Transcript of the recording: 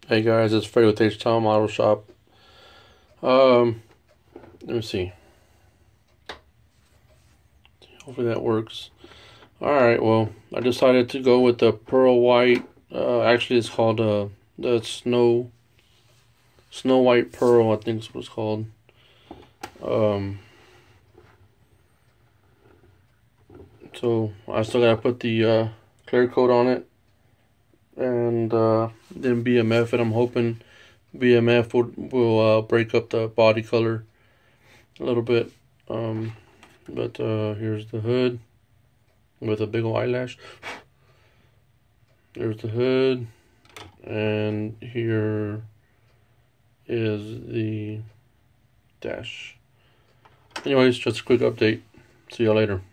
Hey guys, it's Freddie with H-Town Model Shop. Let me see. Hopefully that works. Alright, well, I decided to go with the pearl white. Actually, it's called the snow white pearl, I think is what it's called. So I still gotta put the clear coat on it, and then BMF it. I'm hoping BMF will break up the body color a little bit. But here's the hood with a big ol' eyelash. There's the hood, and here is the dash. Anyways, just a quick update. See y'all later.